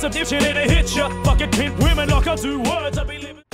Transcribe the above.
some dipshit and it hit ya. Fucking pimp women like I do words, I be living.